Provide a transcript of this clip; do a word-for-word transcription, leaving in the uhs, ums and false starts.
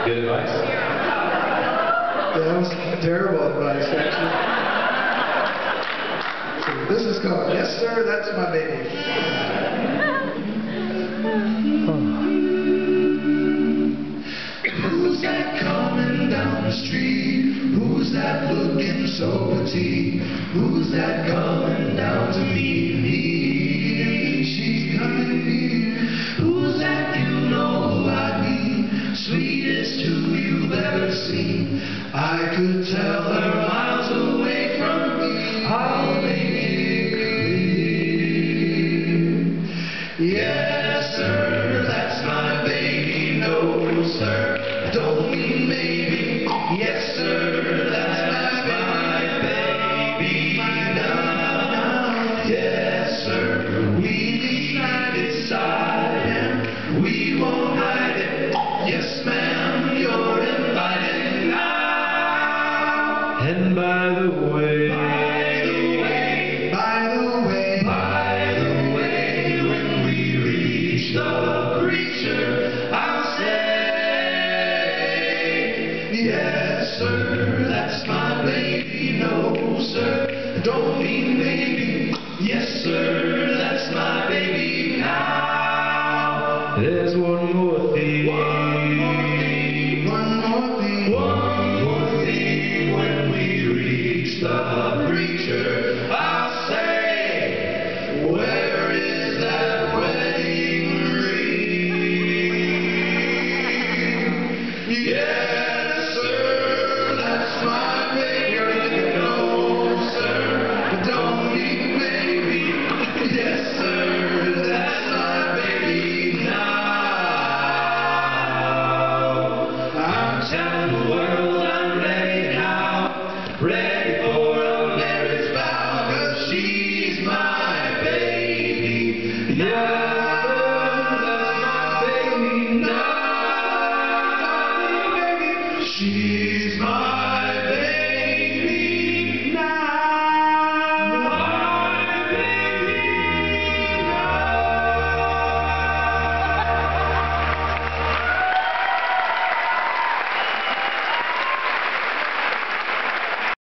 Good advice? Yeah, that was terrible advice, actually. So this is called Yes Sir, That's My Baby. Who's that coming down the street? Who's that looking so petite? Who's that coming down to meet me? She's coming here. Who's that? You know who I mean. Sweetest who you've ever seen. I could tell her miles away from me. I'll make it clear. Yes sir, that's my baby. No sir, don't mean maybe. Yes sir, that's my baby now. Yes sir, we be side by side and we won't hide it. Yes ma'am, you're invited now. And by the way, By the way, by the way, by the way, when we reach the preacher, I'll say, yes sir, that's my baby. No sir, don't mean maybe. Yes sir, that's my baby now. there's one more thing. One more thing, one more thing, one more thing. When we reach the preacher, I'll say, where is that wedding ring? Yes sir, that's my baby. No sir, don't mean maybe. Yes sir, that's my baby now. I'm telling the world I'm ready now, ready for a marriage vow, 'cause she's my baby now. That's my baby now. She